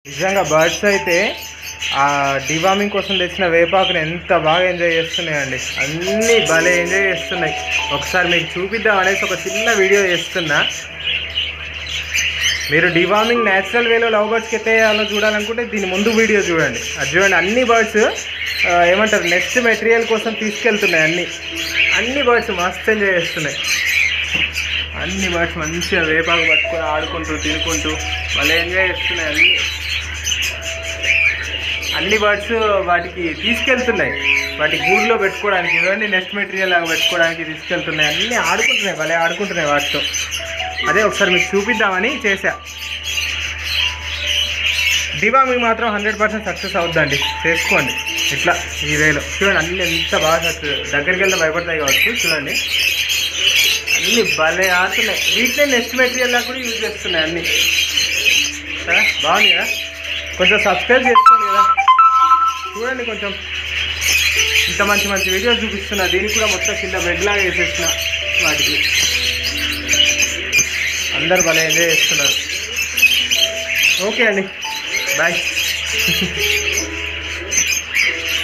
నిజంగా బర్డ్స్ అయితే ఆ డివార్మింగ్ కోసం తెచ్చిన వేపాకుని ఎంత బాగా ఎంజాయ్ చేస్తున్నాయండి. అన్నీ భలే ఎంజాయ్ చేస్తున్నాయి. ఒకసారి మీకు చూపిద్దాం అనేసి ఒక చిన్న వీడియో చేస్తున్నా. మీరు డివార్మింగ్ న్యాచురల్ వేలో లవ్ బర్డ్స్కి ఎత్తేయాలో చూడాలనుకుంటే దీని ముందు వీడియో చూడండి. అది చూడండి, అన్ని బర్డ్స్ ఏమంటారు నెక్స్ట్ మెటీరియల్ కోసం తీసుకెళ్తున్నాయి. అన్ని బర్డ్స్ మస్తు ఎంజాయ్ చేస్తున్నాయి. అన్ని బర్డ్స్ మంచిగా వేపాకు పట్టుకొని ఆడుకుంటూ తినుకుంటూ భలే ఎంజాయ్ చేస్తున్నాయి. అన్ని బర్డ్స్ వాటికి తీసుకెళ్తున్నాయి, వాటి గూడులో పెట్టుకోవడానికి, ఇవన్నీ నెక్స్ట్ మెటీరియల్ పెట్టుకోవడానికి తీసుకెళ్తున్నాయి. అన్నీ ఆడుకుంటున్నాయి, భలే ఆడుకుంటున్నాయి వాటితో. అదే ఒకసారి మీకు చూపిద్దామని చేశా. డివార్మింగ్ మాత్రం 100% సక్సెస్ అవుద్దండి, చేసుకోండి. ఇట్లా ఈ వేలో చూడండి, అన్నీ ఎంత బాగా సక్సెస్. దగ్గరికి వెళ్తే భయపడతాయి కావచ్చు. చూడండి అన్నీ భలే ఆడుతున్నాయి. వీటినే నెక్స్ట్ మెటీరియల్లా కూడా యూజ్ చేస్తున్నాయి అన్నీ. బాగుంది కదా. కొంచెం సబ్స్క్రైబ్ చేసుకోండి కదా. చూడండి కొంచెం ఇంత మంచి మంచి వీడియోస్ చూపిస్తున్నా. దీనికి కూడా మొత్తం కింద బెడ్ లాగా వేసేసిన వాటికి. అందరు భలే ఎంజాయ్ చేస్తున్నారు. ఓకే అండి, బాయ్.